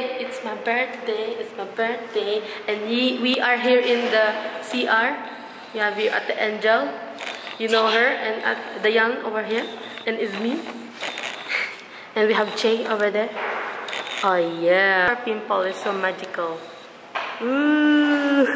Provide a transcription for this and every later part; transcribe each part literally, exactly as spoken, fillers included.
today it's my birthday. It's my birthday, and we we are here in the C R. We have here at the Angel. You know her, and at the Young over here, and is me. And we have Che over there. Oh yeah, our pimple is so magical. Ooh.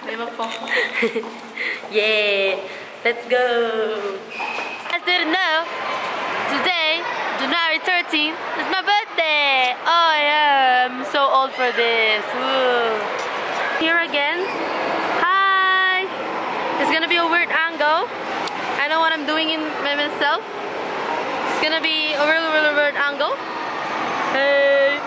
Yeah, let's go. I didn't know. Today, January thirteenth, is my birthday. Oh yeah, I'm so old for this. Woo. Here again. Hi. It's gonna be a weird angle. I know what I'm doing in by myself. It's gonna be a real, real weird angle. Hey.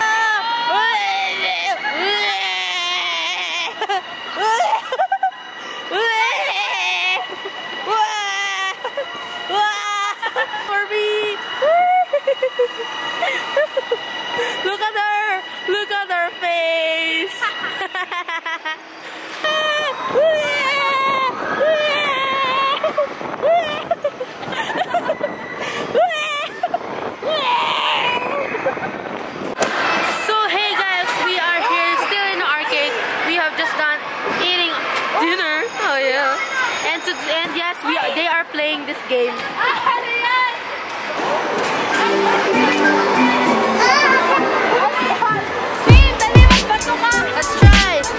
Look at her! Look at her face! So hey guys, we are here still in the arcade. We have just done eating dinner. Oh yeah. And to, and yes, we are, they are playing this game. Let's try.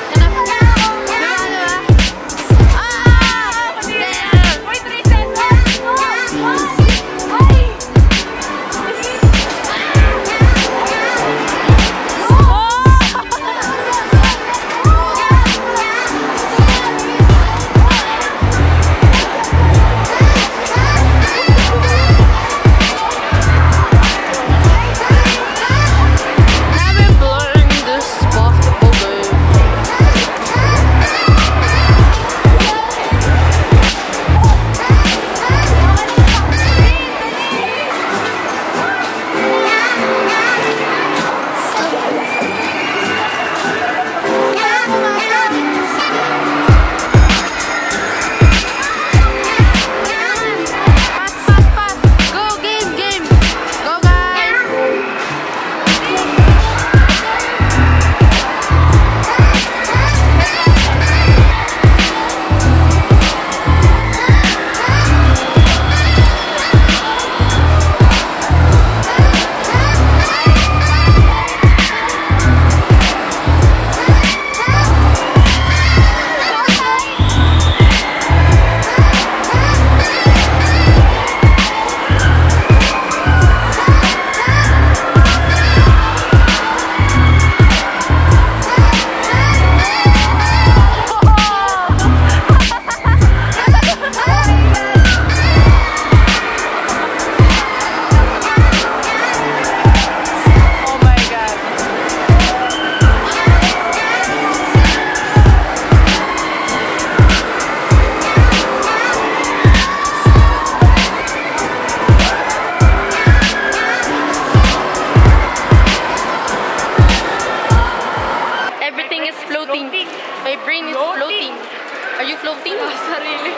My brain is floating. Are you floating? Oh, sarili.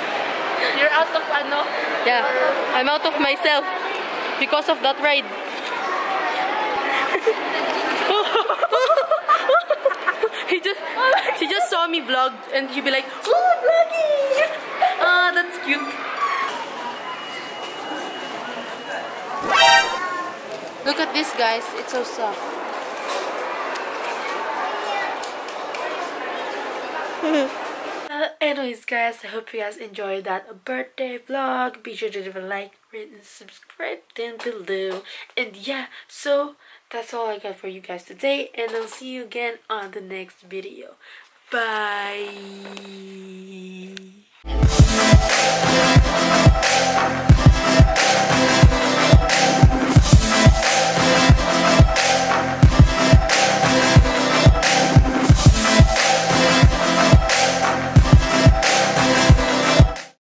You're out of ano? Yeah, I'm out of myself because of that ride. he just he just saw me vlog and he'd be like, oh, vlogging! Ah, that's cute. Look at this, guys. It's so soft. Uh, anyways guys, I hope you guys enjoyed that birthday vlog. Be sure to leave a like, rate, and subscribe down below. And yeah, so that's all I got for you guys today, and I'll see you again on the next video. Bye.